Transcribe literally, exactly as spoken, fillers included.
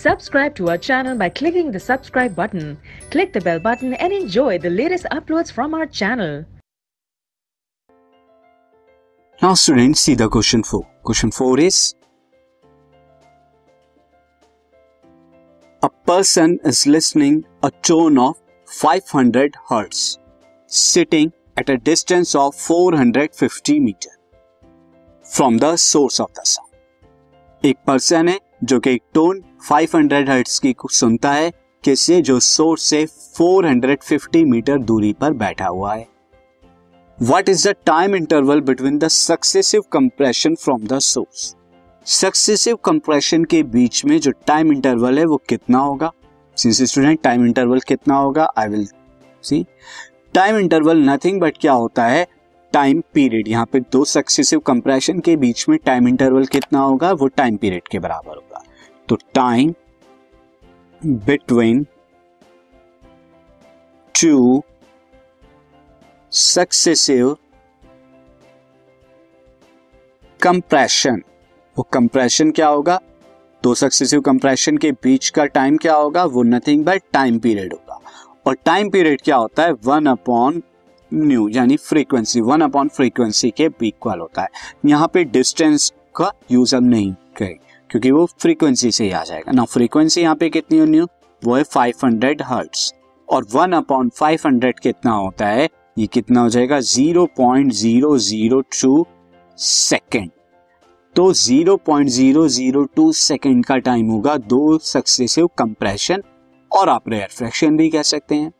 Subscribe to our channel by clicking the subscribe button. Click the bell button and enjoy the latest uploads from our channel. Now students, see the question four. Question four is, a person is listening a tone of five hundred hertz sitting at a distance of four hundred fifty meter from the source of the sound. एक person है जो कि एक tone पाँच सौ hertz की सुनता है, किससे? जो सोर्स से चार सौ पचास मीटर दूरी पर बैठा हुआ है. What is the time interval between the successive compression from the source? Successive compression के बीच में जो टाइम इंटरवल है वो कितना होगा? Since स्टूडेंट टाइम इंटरवल कितना होगा? I will see. Time interval nothing but क्या होता है? Time period. यहाँ पे दो सक्सेसिव कंप्रेशन के बीच में टाइम इंटरवल कितना होगा? वो टाइम पीरियड के बराबर होगा. तो time between two successive compression, वो कंप्रेशन क्या होगा? दो सक्सेसिव कंप्रेशन के बीच का टाइम क्या होगा? वो नथिंग बट टाइम पीरियड होगा. और टाइम पीरियड क्या होता है? वन अपॉन न्यू यानी फ्रीक्वेंसी, वन अपॉन फ्रीक्वेंसी के इक्वल होता है. यहाँ पे डिस्टेंस का यूज हम नहीं करें क्योंकि वो फ्रीक्वेंसी से ही आ जाएगा ना. फ्रीक्वेंसी यहाँ पे कितनी है न्यू? वो है पाँच सौ हर्ट्ज. और वन अपॉन पाँच सौ कितना होता है? ये कितना हो जाएगा? Zero point zero zero two second. तो zero point zero zero two second का टाइम होगा दो सक्सेसिव कंप्रेशन, और आप रेयर फ्रैक्शन भी कह सकते हैं.